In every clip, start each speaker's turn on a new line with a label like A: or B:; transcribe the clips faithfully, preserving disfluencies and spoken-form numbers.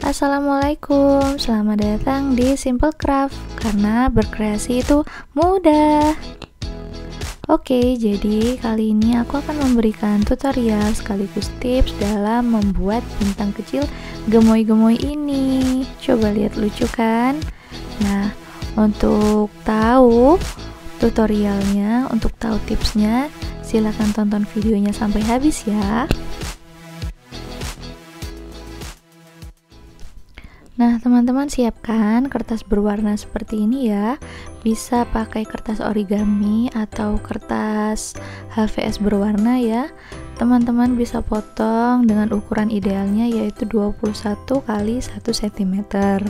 A: Assalamualaikum, selamat datang di Simple Craft, karena berkreasi itu mudah. Oke, jadi kali ini aku akan memberikan tutorial sekaligus tips dalam membuat bintang kecil gemoy-gemoy ini. Coba lihat, lucu kan? Nah, untuk tahu tutorialnya, untuk tahu tipsnya, silahkan tonton videonya sampai habis ya. Nah, teman-teman siapkan kertas berwarna seperti ini ya. Bisa pakai kertas origami atau kertas H V S berwarna ya. Teman-teman bisa potong dengan ukuran idealnya yaitu dua puluh satu kali satu sentimeter.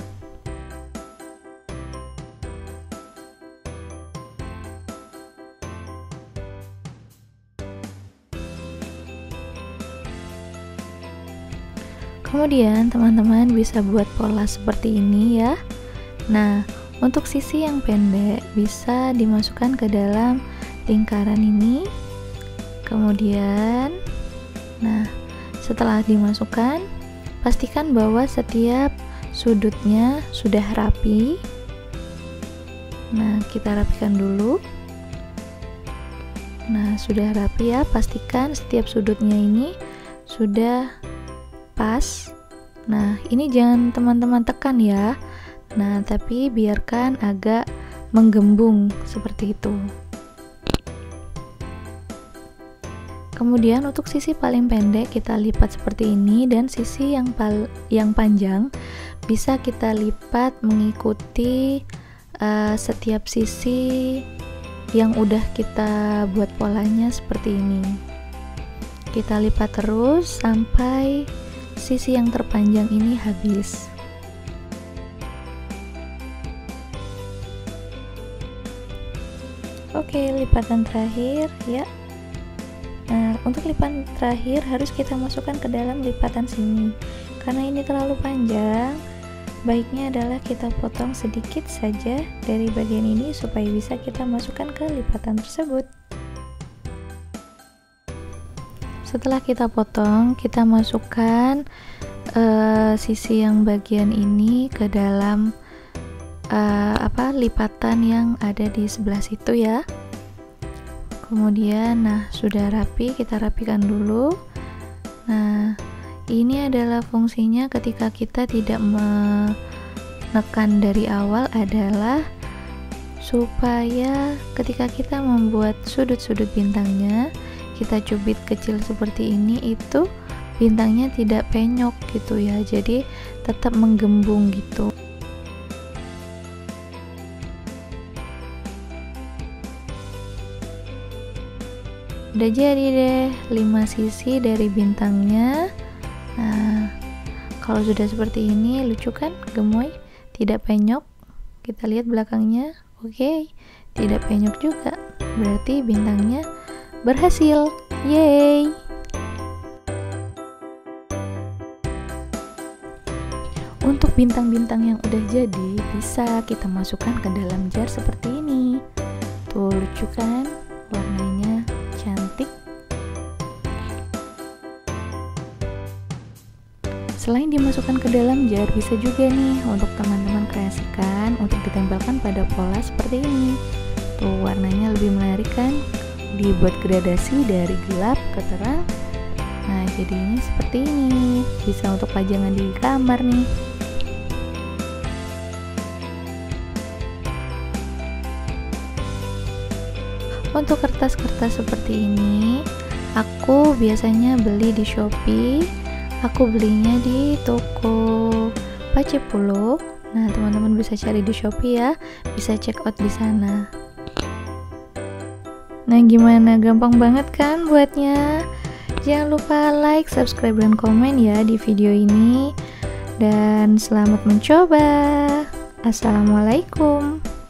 A: Kemudian teman-teman bisa buat pola seperti ini ya. Nah, untuk sisi yang pendek bisa dimasukkan ke dalam lingkaran ini. Kemudian, nah, setelah dimasukkan, pastikan bahwa setiap sudutnya sudah rapi. Nah, kita rapikan dulu. Nah, sudah rapi ya, pastikan setiap sudutnya ini sudah pas. Nah, ini jangan teman-teman tekan ya. Nah, tapi biarkan agak menggembung seperti itu. Kemudian untuk sisi paling pendek kita lipat seperti ini, dan sisi yang pal yang panjang bisa kita lipat mengikuti uh, setiap sisi yang udah kita buat polanya seperti ini. Kita lipat terus sampai sisi yang terpanjang ini habis. Oke, lipatan terakhir ya. Nah, untuk lipatan terakhir harus kita masukkan ke dalam lipatan sini. Karena ini terlalu panjang, baiknya adalah kita potong sedikit saja dari bagian ini supaya bisa kita masukkan ke lipatan tersebut. Setelah kita potong, kita masukkan uh, sisi yang bagian ini ke dalam uh, apa lipatan yang ada di sebelah situ ya. Kemudian, nah sudah rapi, kita rapikan dulu. Nah, ini adalah fungsinya ketika kita tidak menekan dari awal adalah supaya ketika kita membuat sudut-sudut bintangnya, kita cubit kecil seperti ini, itu bintangnya tidak penyok gitu ya, jadi tetap menggembung gitu. Udah jadi deh lima sisi dari bintangnya. Nah, kalau sudah seperti ini lucu kan, gemoy, tidak penyok. Kita lihat belakangnya. Oke, tidak penyok juga, berarti bintangnya berhasil. Yeay. Untuk bintang-bintang yang udah jadi bisa kita masukkan ke dalam jar seperti ini. Tuh, lucu kan, warnanya cantik. Selain dimasukkan ke dalam jar, bisa juga nih untuk teman-teman kreasikan untuk ditempelkan pada pola seperti ini. Tuh, warnanya lebih menarik kan, dibuat gradasi dari gelap ke terang. Nah, jadinya seperti ini, bisa untuk pajangan di kamar nih. Untuk kertas-kertas seperti ini aku biasanya beli di Shopee. Aku belinya di toko Pacepulu. Nah, teman-teman bisa cari di Shopee ya, bisa check out di sana. Nah, gimana? Gampang banget kan buatnya? Jangan lupa like, subscribe, dan komen ya di video ini. Dan selamat mencoba. Assalamualaikum.